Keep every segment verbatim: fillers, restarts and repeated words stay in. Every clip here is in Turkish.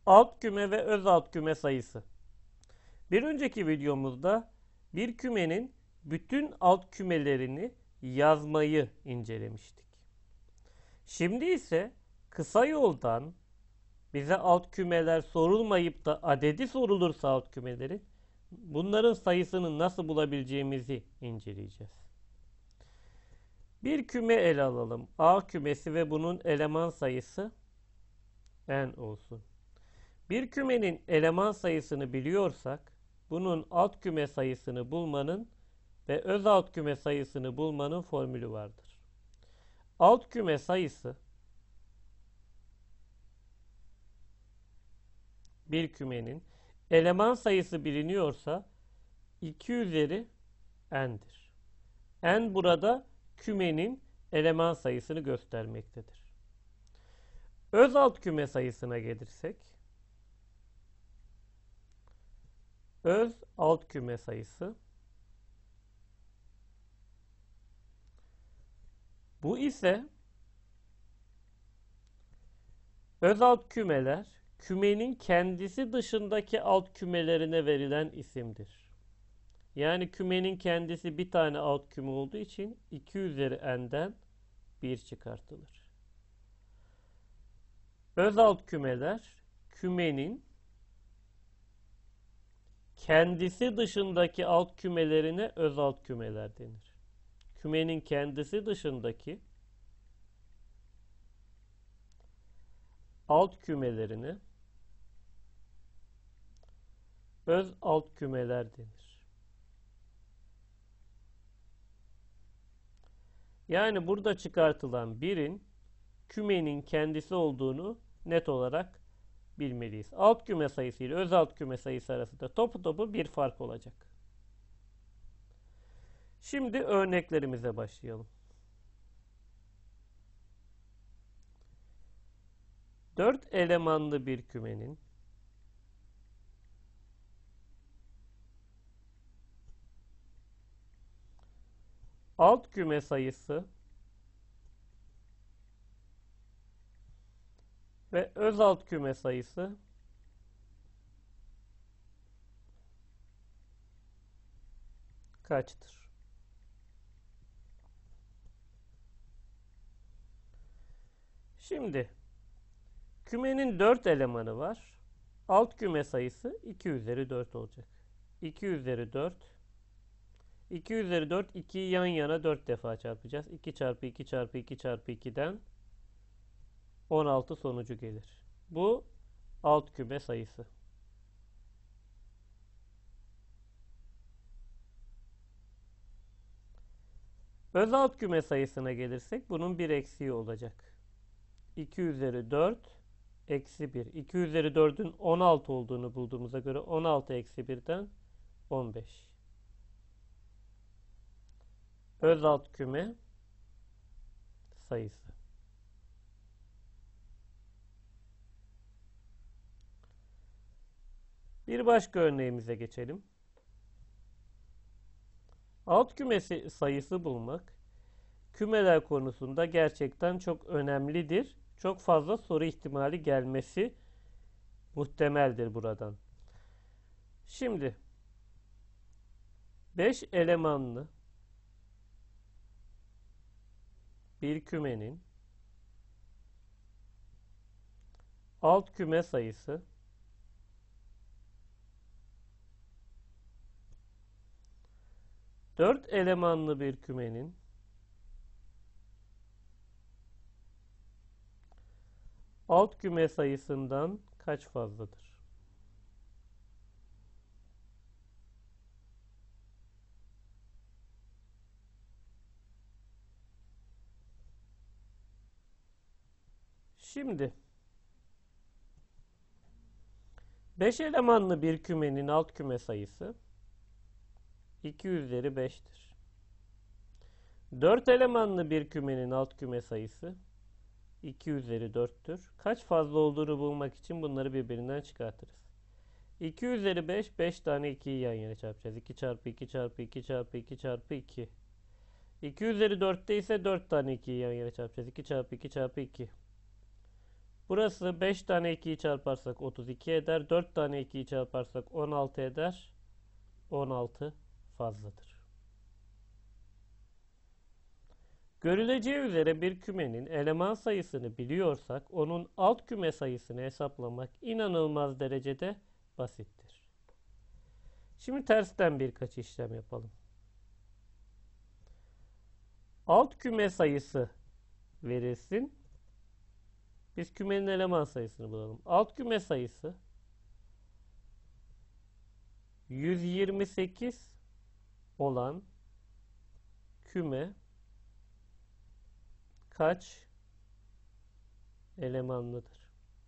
Alt küme ve öz alt küme sayısı. Bir önceki videomuzda bir kümenin bütün alt kümelerini yazmayı incelemiştik. Şimdi ise kısa yoldan bize alt kümeler sorulmayıp da adedi sorulursa alt kümelerin bunların sayısını nasıl bulabileceğimizi inceleyeceğiz. Bir küme ele alalım. A kümesi ve bunun eleman sayısı n olsun. Bir kümenin eleman sayısını biliyorsak bunun alt küme sayısını bulmanın ve öz alt küme sayısını bulmanın formülü vardır. Alt küme sayısı bir kümenin eleman sayısı biliniyorsa iki üzeri n'dir. N burada kümenin eleman sayısını göstermektedir. Öz alt küme sayısına gelirsek öz alt küme sayısı bu ise öz alt kümeler kümenin kendisi dışındaki alt kümelerine verilen isimdir. Yani kümenin kendisi bir tane alt küme olduğu için iki üzeri n'den bir çıkartılır. Öz alt kümeler kümenin kendisi dışındaki alt kümelerine öz alt kümeler denir. Kümenin kendisi dışındaki alt kümelerine öz alt kümeler denir. Yani burada çıkartılan birin kümenin kendisi olduğunu net olarak bilmeliyiz. Alt küme sayısı ile öz alt küme sayısı arasında topu topu bir fark olacak. Şimdi örneklerimize başlayalım. Dört elemanlı bir kümenin alt küme sayısı ve öz alt küme sayısı kaçtır? Şimdi kümenin dört elemanı var. Alt küme sayısı iki üzeri dört olacak. iki üzeri dört iki üzeri dört ikiyi yan yana dört defa çarpacağız. iki çarpı iki çarpı iki çarpı iki'den on altı sonucu gelir. Bu alt küme sayısı. Öz alt küme sayısına gelirsek bunun bir eksiği olacak. iki üzeri dört eksi bir. iki üzeri dördün on altı olduğunu bulduğumuza göre on altı eksi bir'den on beş. Öz alt küme sayısı. Bir başka örneğimize geçelim. Alt kümesi sayısı bulmak kümeler konusunda gerçekten çok önemlidir. Çok fazla soru ihtimali gelmesi muhtemeldir buradan. Şimdi beş elemanlı bir kümenin alt küme sayısı dört elemanlı bir kümenin alt küme sayısından kaç fazladır? Şimdi beş elemanlı bir kümenin alt küme sayısı iki üzeri beş'tir. dört elemanlı bir kümenin alt küme sayısı iki üzeri dört'tür. Kaç fazla olduğunu bulmak için bunları birbirinden çıkartırız. iki üzeri beş, beş tane ikiyi yan yana çarpacağız. iki çarpı iki çarpı iki çarpı iki çarpı iki. iki üzeri dört'te ise dört tane ikiyi yan yana çarpacağız. iki çarpı iki çarpı iki. Burası beş tane ikiyi çarparsak otuz iki eder. dört tane ikiyi çarparsak on altı eder. on altı fazladır. Görüleceği üzere bir kümenin eleman sayısını biliyorsak onun alt küme sayısını hesaplamak inanılmaz derecede basittir. Şimdi tersten birkaç işlem yapalım. Alt küme sayısı verilsin. Biz kümenin eleman sayısını bulalım. Alt küme sayısı yüz yirmi sekiz olan küme kaç elemanlıdır?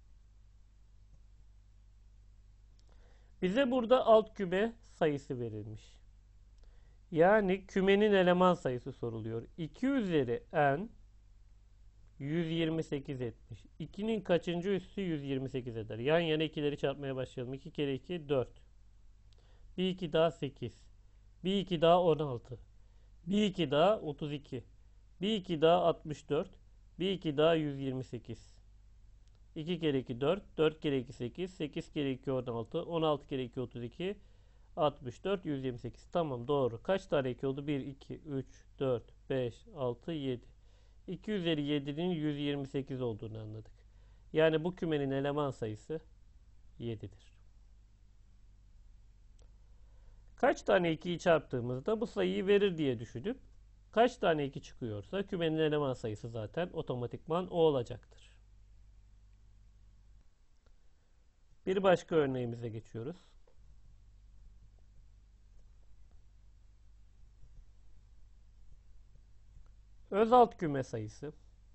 Bize burada alt küme sayısı verilmiş. Yani kümenin eleman sayısı soruluyor. iki üzeri n yüz yirmi sekiz etmiş. ikinin kaçıncı üssü yüz yirmi sekiz eder? Yan yana ikileri çarpmaya başlayalım. iki kere iki dört. bir iki daha sekiz. bir iki daha on altı. bir iki daha otuz iki. bir iki daha altmış dört. bir iki daha yüz yirmi sekiz. iki kere iki dört. dört kere iki sekiz. sekiz kere iki on altı. on altı kere iki otuz iki. altmış dört, yüz yirmi sekiz. Tamam, doğru. Kaç tane iki oldu? bir, iki, üç, dört, beş, altı, yedi. iki üzeri yedinin yüz yirmi sekiz olduğunu anladık. Yani bu kümenin eleman sayısı yedidir. Kaç tane ikiyi çarptığımızda bu sayıyı verir diye düşünüp kaç tane iki çıkıyorsa kümenin eleman sayısı zaten otomatikman o olacaktır. Bir başka örneğimize geçiyoruz. Öz alt küme sayısı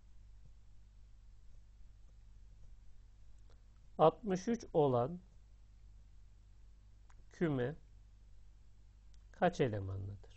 altmış üç olan küme kaç elemanlıdır?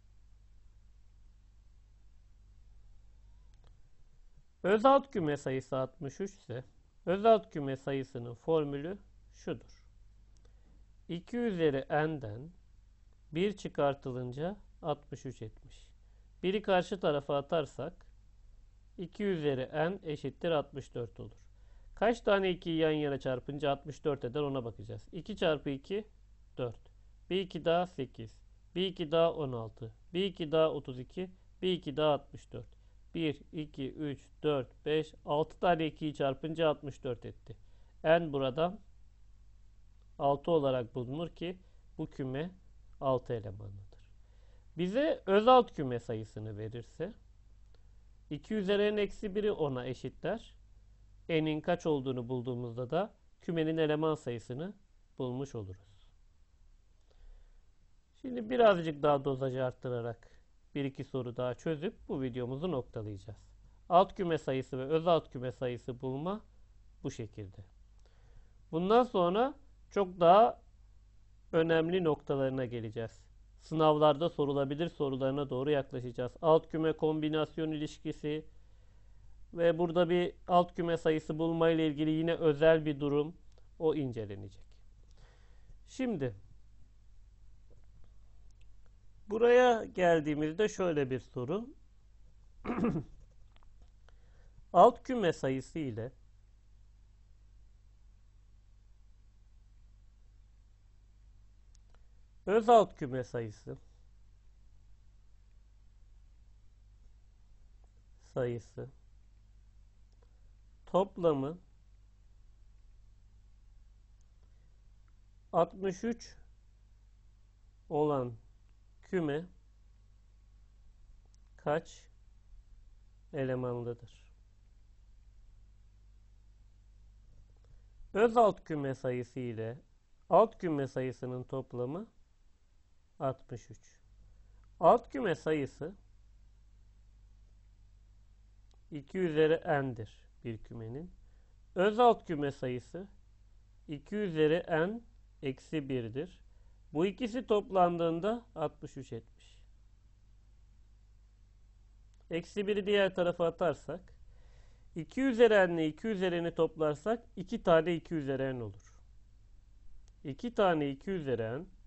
Öz alt küme sayısı altmış üç ise öz alt küme sayısının formülü şudur. iki üzeri n'den bir çıkartılınca altmış üç etmiş. biri karşı tarafa atarsak iki üzeri n eşittir altmış dört olur. Kaç tane ikiyi yan yana çarpınca altmış dört eder ona bakacağız. iki çarpı iki dört. bir iki daha sekiz. bir iki daha on altı. bir iki daha otuz iki. bir iki daha altmış dört. bir, iki, üç, dört, beş, altı tane ikiyi çarpınca altmış dört etti. N buradan altı olarak bulunur ki bu küme altı elemanlıdır. Bize öz alt küme sayısını verirse iki üzeri n eksi biri ona eşitler. N'in kaç olduğunu bulduğumuzda da kümenin eleman sayısını bulmuş oluruz. Şimdi birazcık daha dozajı arttırarak bir iki soru daha çözüp bu videomuzu noktalayacağız. Alt küme sayısı ve öz alt küme sayısı bulma bu şekilde. Bundan sonra çok daha önemli noktalarına geleceğiz. Sınavlarda sorulabilir sorularına doğru yaklaşacağız. Alt küme kombinasyon ilişkisi ve burada bir alt küme sayısı bulma ile ilgili yine özel bir durum o incelenecek. Şimdi buraya geldiğimizde şöyle bir soru. Alt küme sayısı ile öz alt küme sayısı sayısı toplamı altmış üç olan küme kaç elemanlıdır? Öz alt küme sayısı ile alt küme sayısının toplamı altmış üç. Alt küme sayısı iki üzeri n'dir bir kümenin. Öz alt küme sayısı iki üzeri n eksi bir'dir. Bu ikisi toplandığında altmış üç etmiş. Eksi bir'i diğer tarafa atarsak iki üzeri n ile iki üzeri n'i toplarsak iki tane iki üzeri n olur. iki tane iki üzeri n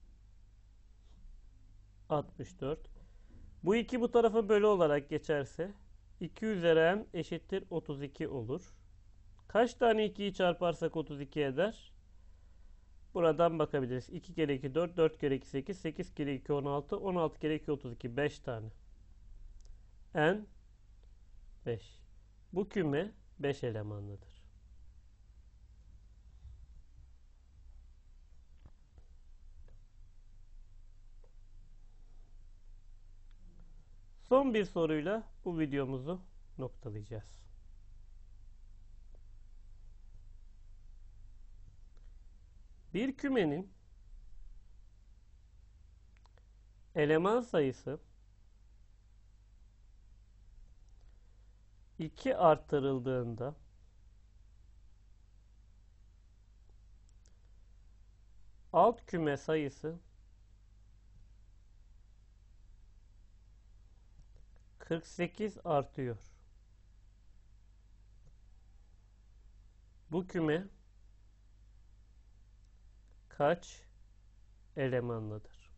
altmış dört. Bu iki bu tarafa bölü olarak geçerse iki üzeri n eşittir otuz iki olur. Kaç tane ikiyi çarparsak otuz iki eder? Buradan bakabiliriz. iki kere iki dört, dört kere iki sekiz, sekiz kere iki on altı, on altı kere iki otuz iki, beş tane. N beş. Bu küme beş elemanlıdır. Son bir soruyla bu videomuzu noktalayacağız. Bir kümenin eleman sayısı iki artırıldığında alt küme sayısı kırk sekiz artıyor. Bu küme kaç elemanlıdır?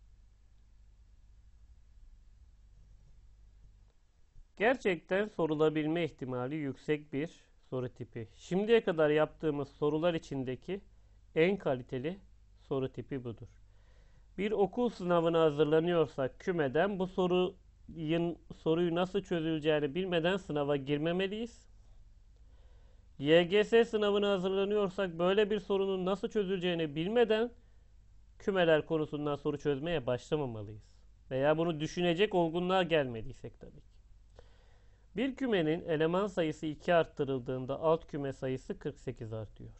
Gerçekten sorulabilme ihtimali yüksek bir soru tipi. Şimdiye kadar yaptığımız sorular içindeki en kaliteli soru tipi budur. Bir okul sınavına hazırlanıyorsak kümeden bu sorunun soruyu nasıl çözüleceğini bilmeden sınava girmemeliyiz. Y G S sınavına hazırlanıyorsak böyle bir sorunun nasıl çözüleceğini bilmeden kümeler konusundan soru çözmeye başlamamalıyız. Veya bunu düşünecek olgunluğa gelmediysek tabii ki. Bir kümenin eleman sayısı iki arttırıldığında alt küme sayısı kırk sekiz artıyor.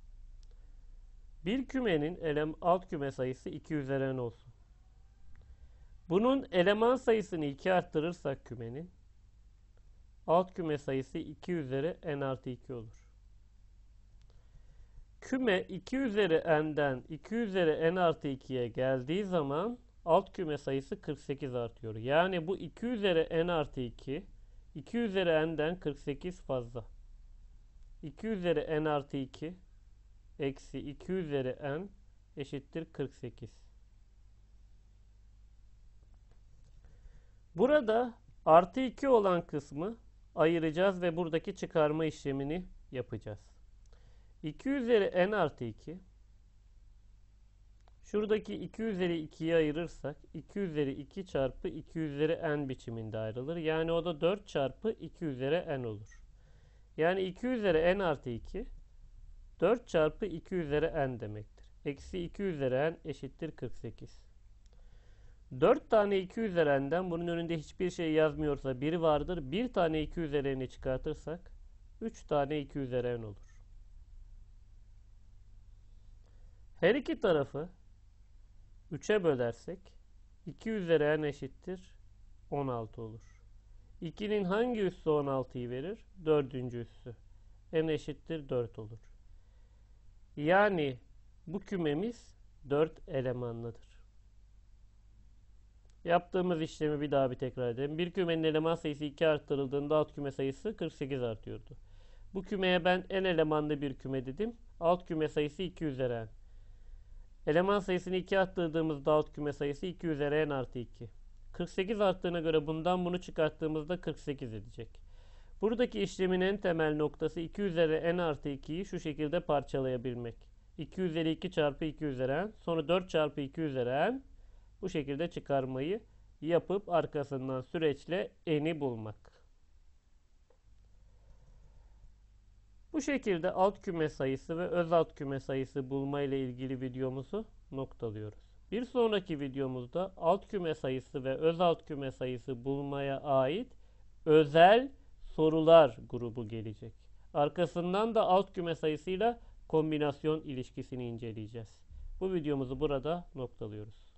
Bir kümenin elem, alt küme sayısı iki üzeri n olsun. Bunun eleman sayısını iki arttırırsak kümenin alt küme sayısı iki üzeri n artı iki olur. Küme iki üzeri n'den iki üzeri n artı ikiye geldiği zaman alt küme sayısı kırk sekiz artıyor. Yani bu iki üzeri n artı iki iki üzeri n'den kırk sekiz fazla. iki üzeri n artı iki eksi iki üzeri n eşittir kırk sekiz. Burada artı iki olan kısmı ayıracağız ve buradaki çıkarma işlemini yapacağız. iki üzeri n artı iki, şuradaki iki üzeri ikiyi ayırırsak iki üzeri iki çarpı iki üzeri n biçiminde ayrılır. Yani o da dört çarpı iki üzeri n olur. Yani iki üzeri n artı iki dört çarpı iki üzeri n demektir. Eksi iki üzeri n eşittir kırk sekiz. dört tane iki üzeri n'den bunun önünde hiçbir şey yazmıyorsa biri vardır. bir tane iki üzeri n'i çıkartırsak üç tane iki üzeri n olur. Her iki tarafı üçe bölersek iki üzeri n eşittir on altı olur. ikinin hangi üssü on altıyı verir? dördüncü üssü. N eşittir dört olur. Yani bu kümemiz dört elemanlıdır. Yaptığımız işlemi bir daha bir tekrar edelim. Bir kümenin eleman sayısı iki arttırıldığında alt küme sayısı kırk sekiz artıyordu. Bu kümeye ben n elemanlı bir küme dedim. Alt küme sayısı iki üzeri n. Eleman sayısını iki arttırdığımızda alt küme sayısı iki üzeri n artı iki. kırk sekiz arttığına göre bundan bunu çıkarttığımızda kırk sekiz edecek. Buradaki işlemin en temel noktası iki üzeri n artı ikiyi şu şekilde parçalayabilmek. iki üzeri iki çarpı iki üzeri n. Sonra dört çarpı iki üzeri n. Bu şekilde çıkarmayı yapıp arkasından süreçle n'i bulmak. Bu şekilde alt küme sayısı ve öz alt küme sayısı bulma ile ilgili videomuzu noktalıyoruz. Bir sonraki videomuzda alt küme sayısı ve öz alt küme sayısı bulmaya ait özel sorular grubu gelecek. Arkasından da alt küme sayısıyla kombinasyon ilişkisini inceleyeceğiz. Bu videomuzu burada noktalıyoruz.